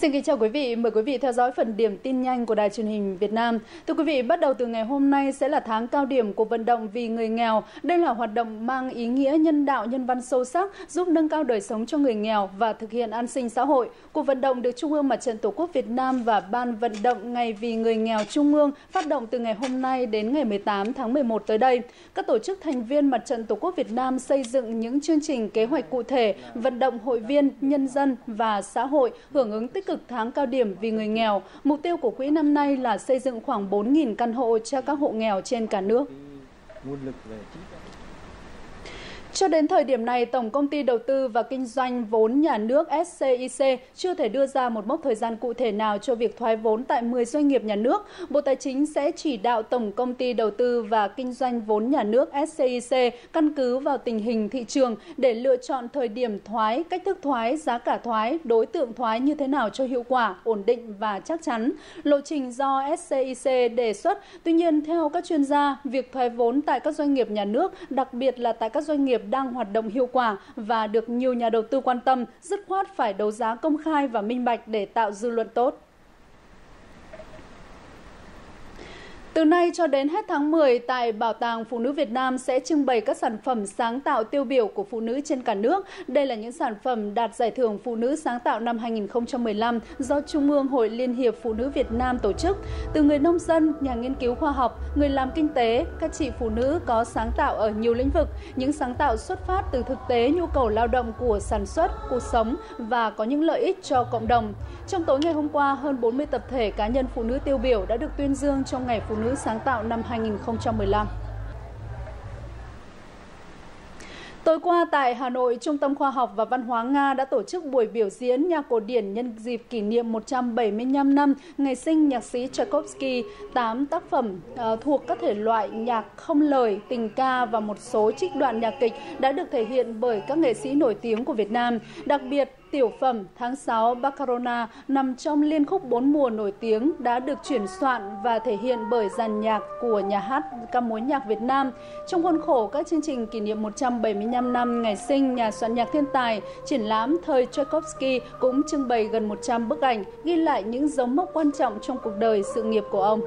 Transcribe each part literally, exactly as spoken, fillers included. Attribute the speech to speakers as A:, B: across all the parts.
A: Xin kính chào quý vị, mời quý vị theo dõi phần điểm tin nhanh của Đài Truyền hình Việt Nam. Thưa quý vị, bắt đầu từ ngày hôm nay sẽ là tháng cao điểm của vận động vì người nghèo. Đây là hoạt động mang ý nghĩa nhân đạo, nhân văn sâu sắc, giúp nâng cao đời sống cho người nghèo và thực hiện an sinh xã hội. Cuộc vận động được Trung ương Mặt trận Tổ quốc Việt Nam và Ban vận động Ngày vì người nghèo Trung ương phát động từ ngày hôm nay đến ngày mười tám tháng mười một tới đây. Các tổ chức thành viên Mặt trận Tổ quốc Việt Nam xây dựng những chương trình kế hoạch cụ thể, vận động hội viên, nhân dân và xã hội hưởng ứng tích cực tháng cao điểm vì người nghèo. Mục tiêu của quỹ năm nay là xây dựng khoảng bốn nghìn căn hộ cho các hộ nghèo trên cả nước. Cho đến thời điểm này, Tổng Công ty Đầu tư và Kinh doanh Vốn Nhà nước S C I C chưa thể đưa ra một mốc thời gian cụ thể nào cho việc thoái vốn tại mười doanh nghiệp nhà nước. Bộ Tài chính sẽ chỉ đạo Tổng Công ty Đầu tư và Kinh doanh Vốn Nhà nước S C I C căn cứ vào tình hình thị trường để lựa chọn thời điểm thoái, cách thức thoái, giá cả thoái, đối tượng thoái như thế nào cho hiệu quả, ổn định và chắc chắn. Lộ trình do S C I C đề xuất. Tuy nhiên, theo các chuyên gia, việc thoái vốn tại các doanh nghiệp nhà nước, đặc biệt là tại các doanh nghiệp đang hoạt động hiệu quả và được nhiều nhà đầu tư quan tâm, dứt khoát phải đấu giá công khai và minh bạch để tạo dư luận tốt. Từ nay cho đến hết tháng mười, tại Bảo tàng Phụ nữ Việt Nam sẽ trưng bày các sản phẩm sáng tạo tiêu biểu của phụ nữ trên cả nước. Đây là những sản phẩm đạt giải thưởng Phụ nữ sáng tạo năm hai nghìn không trăm mười lăm do Trung ương Hội Liên hiệp Phụ nữ Việt Nam tổ chức. Từ người nông dân, nhà nghiên cứu khoa học, người làm kinh tế, các chị phụ nữ có sáng tạo ở nhiều lĩnh vực. Những sáng tạo xuất phát từ thực tế nhu cầu lao động của sản xuất, cuộc sống và có những lợi ích cho cộng đồng. Trong tối ngày hôm qua, hơn bốn mươi tập thể cá nhân phụ nữ tiêu biểu đã được tuyên dương trong Ngày Phụ nữ sáng tạo năm hai nghìn không trăm mười lăm. Tối qua tại Hà Nội, Trung tâm Khoa học và Văn hóa Nga đã tổ chức buổi biểu diễn nhạc cổ điển nhân dịp kỷ niệm một trăm bảy mươi lăm năm ngày sinh nhạc sĩ Tchaikovsky. tám tác phẩm uh, thuộc các thể loại nhạc không lời, tình ca và một số trích đoạn nhạc kịch đã được thể hiện bởi các nghệ sĩ nổi tiếng của Việt Nam. Đặc biệt, tiểu phẩm Tháng sáu Barcelona nằm trong liên khúc bốn mùa nổi tiếng đã được chuyển soạn và thể hiện bởi dàn nhạc của nhà hát ca mối nhạc Việt Nam. Trong khuôn khổ các chương trình kỷ niệm một trăm bảy mươi lăm năm ngày sinh nhà soạn nhạc thiên tài, triển lãm thời Tchaikovsky cũng trưng bày gần một trăm bức ảnh ghi lại những dấu mốc quan trọng trong cuộc đời sự nghiệp của ông.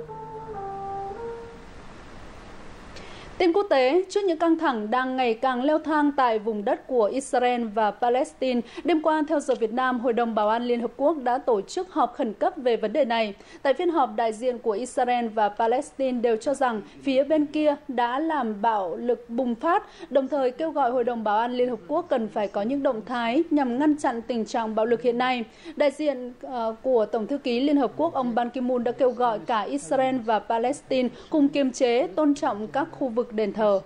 A: Tin quốc tế, trước những căng thẳng đang ngày càng leo thang tại vùng đất của Israel và Palestine, đêm qua theo giờ Việt Nam, Hội đồng Bảo an Liên Hợp Quốc đã tổ chức họp khẩn cấp về vấn đề này. Tại phiên họp, đại diện của Israel và Palestine đều cho rằng phía bên kia đã làm bạo lực bùng phát, đồng thời kêu gọi Hội đồng Bảo an Liên Hợp Quốc cần phải có những động thái nhằm ngăn chặn tình trạng bạo lực hiện nay. Đại diện uh, của Tổng thư ký Liên Hợp Quốc ông Ban Ki-moon đã kêu gọi cả Israel và Palestine cùng kiềm chế, tôn trọng các khu vực đền thờ.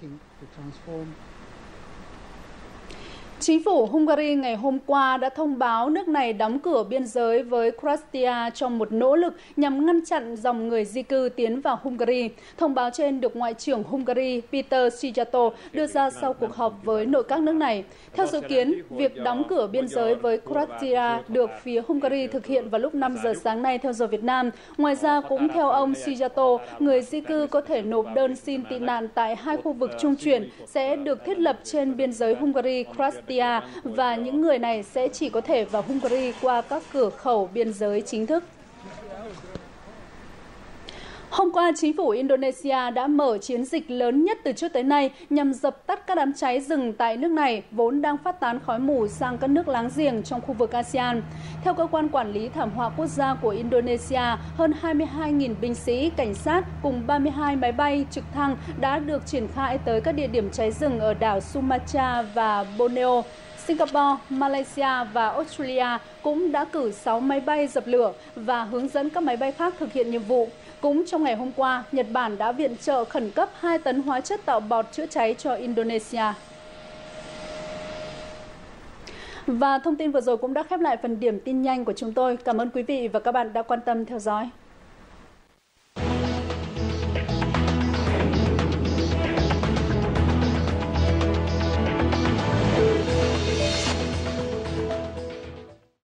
A: Chính phủ Hungary ngày hôm qua đã thông báo nước này đóng cửa biên giới với Croatia trong một nỗ lực nhằm ngăn chặn dòng người di cư tiến vào Hungary. Thông báo trên được Ngoại trưởng Hungary Peter Szijjarto đưa ra sau cuộc họp với nội các nước này. Theo dự kiến, việc đóng cửa biên giới với Croatia được phía Hungary thực hiện vào lúc năm giờ sáng nay theo giờ Việt Nam. Ngoài ra, cũng theo ông Szijjarto, người di cư có thể nộp đơn xin tị nạn tại hai khu vực trung chuyển sẽ được thiết lập trên biên giới Hungary-Croatia và những người này sẽ chỉ có thể vào Hungary qua các cửa khẩu biên giới chính thức. Hôm qua, chính phủ Indonesia đã mở chiến dịch lớn nhất từ trước tới nay nhằm dập tắt các đám cháy rừng tại nước này, vốn đang phát tán khói mù sang các nước láng giềng trong khu vực a sê an. Theo Cơ quan Quản lý Thảm họa Quốc gia của Indonesia, hơn hai mươi hai nghìn binh sĩ, cảnh sát cùng ba mươi hai máy bay trực thăng đã được triển khai tới các địa điểm cháy rừng ở đảo Sumatra và Borneo. Singapore, Malaysia và Australia cũng đã cử sáu máy bay dập lửa và hướng dẫn các máy bay khác thực hiện nhiệm vụ. Cũng trong ngày hôm qua, Nhật Bản đã viện trợ khẩn cấp hai tấn hóa chất tạo bọt chữa cháy cho Indonesia. Và thông tin vừa rồi cũng đã khép lại phần điểm tin nhanh của chúng tôi. Cảm ơn quý vị và các bạn đã quan tâm theo dõi.